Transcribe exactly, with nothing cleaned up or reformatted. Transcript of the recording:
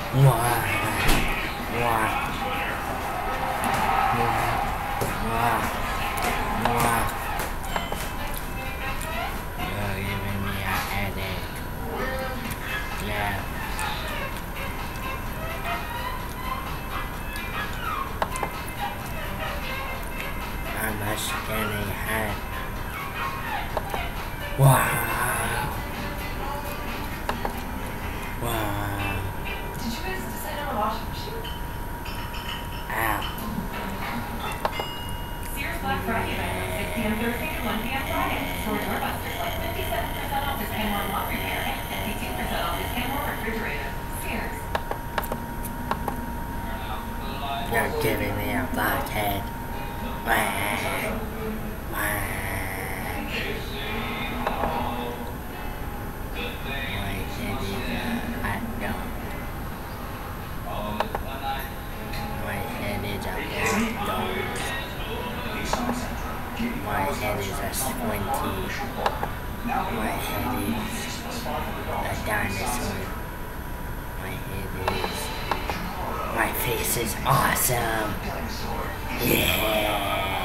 Wow. Wow. Wow. Wow. You're giving me a headache. Yeah. I'm a skinny head. Wow. Wow. Did you guys decide on a washing machine? Ow. Sears Black Friday event, six p m Thursday to one p m Friday. Store doorbusters like fifty-seven percent off this Kenmore laundry pair and fifty-two percent off this Kenmore refrigerator. Sears. You're giving me a blockhead. Wow. Wow. My head is a hot dog. My head is a hot dog. My head is a squinty. My head is a dinosaur. My head is... My face is awesome. Yeah.